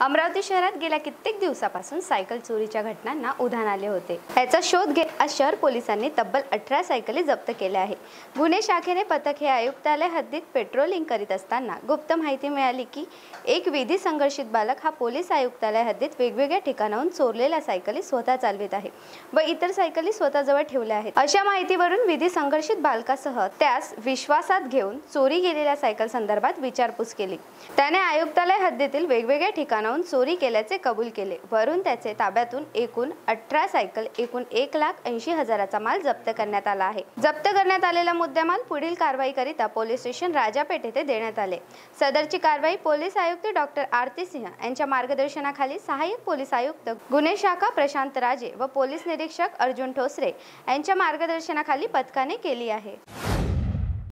अमरावती शहरात गेल्या कित्येक दिवसापासून सायकल चोरीच्या घटनांना उधाण आले होते। याचा शोध घेत आज शहर पोलिसांनी तब्बल 18 सायकली जप्त केल्या आहे। गुन्हे शाखेने पथक हे आयुक्तालय हद्दीत पेट्रोलिंग करीत असताना गुप्त माहिती मिळाली की एक विधी संघर्षित बालक हा पोलीस आयुक्तालय हद्दीत वेगवेगळ्या ठिकाणाहून चोरलेल्या सायकली स्वतः चालवित आहे व इतर सायकली स्वतःजवळ ठेवल्या आहेत। अशा माहितीवरून विधी संघर्षित बालकासह त्यास विश्वासात घेऊन चोरी गेलेल्या सायकल संदर्भात विचारपूस केली। त्याने आयुक्तालय हद्दीतील वेगवेगळ्या ठिकाणाहून चोरी केल्याचे कबूल केले। वरून त्याचे ताब्यातून एकूण 18 सायकल एकूण 1,80,000चा माल जप्त करण्यात आला आहे। जप्त करण्यात आलेला मुद्देमाल पुढील कारवाईकरिता पोलीस स्टेशन राजापेठ येथे देण्यात आले। सदरची कारवाई पोलीस आयुक्त डॉक्टर आरती सिंह यांच्या मार्गदर्शनाखाली सहाय्यक पोलीस आयुक्त गुन्हे शाखा प्रशांत राजे व पोलीस निरीक्षक अर्जुन ठोसरे यांच्या मार्गदर्शनाखाली पथकाने केली आहे।